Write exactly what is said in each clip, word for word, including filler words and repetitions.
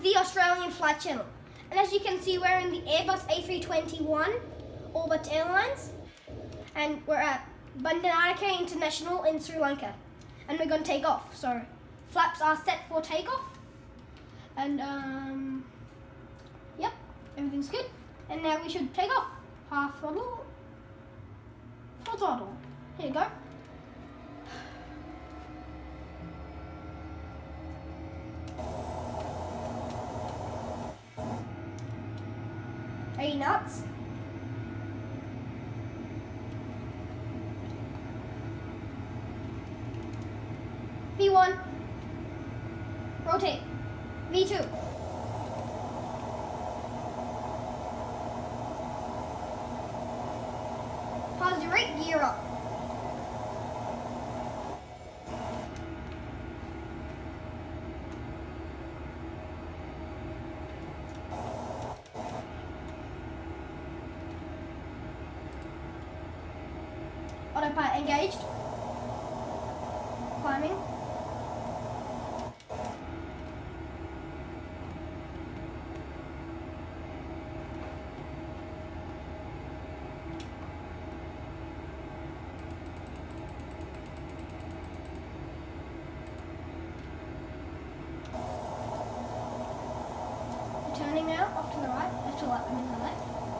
the Australian Flight Channel. And as you can see, we're in the Airbus A three twenty-one Orbit Airlines, and we're at Bandaranaike International in Sri Lanka, and we're going to take off. So flaps are set for takeoff, and um, yep, everything's good. And now we should take off. Half throttle, full throttle. Here you go. eighty knots. V one. Rotate. V two. Positive rate, gear up. Autopilot engaged. Climbing. Turning now, off to the right, left to left, I mean the left.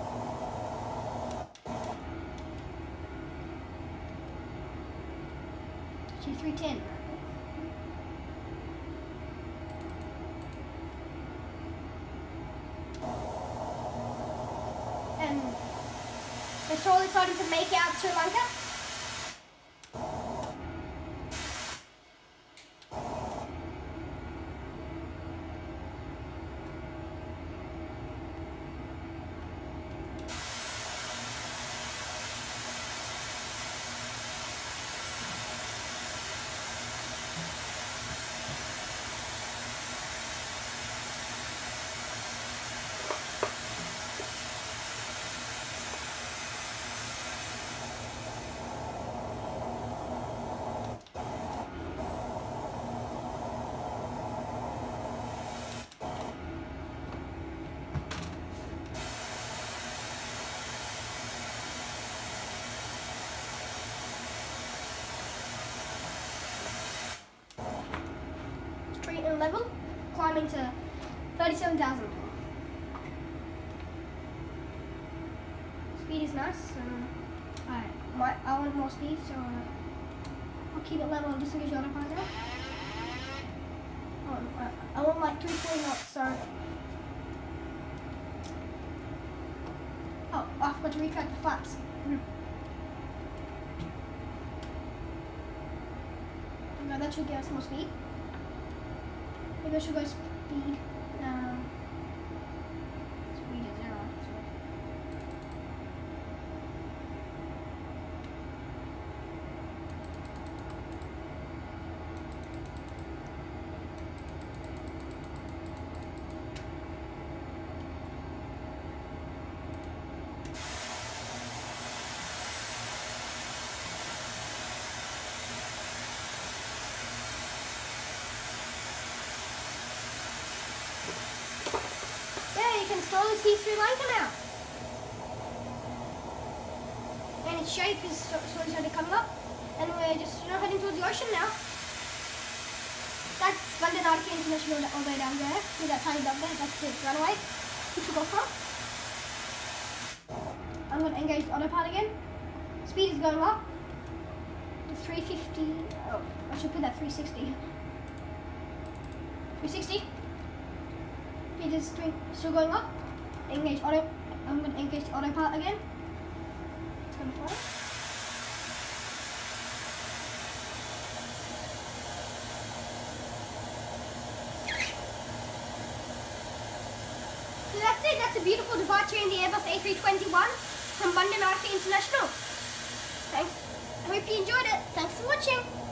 two three ten. And we're slowly starting to make out Sri Lanka. Level, climbing to thirty-seven thousand. Speed is nice. Um, I might I want more speed, so uh, I'll keep it level just in case you autopilot now. Oh, I, I want like three forty knots. So oh, I forgot to retract the flaps. Mm-hmm. Okay, that should give us more speed. Maybe I should go speed. Um, speed is zero. So. You can slowly see Sri Lanka now. And its shape is slowly starting to come up. And we're just, you know, heading towards the ocean now. That's Bandaranaike International all the way down there. See that tiny dot there? That's the runway we took off from. I'm going to engage the autopilot again. Speed is going up to three fifty. Oh, I should put that three sixty. three sixty. It is still going up. Engage auto. I'm going to engage the autopilot again. It's going to fly. So that's it. That's a beautiful departure in the Airbus A three twenty-one from Bandaranaike International. Thanks. I hope you enjoyed it. Thanks for watching.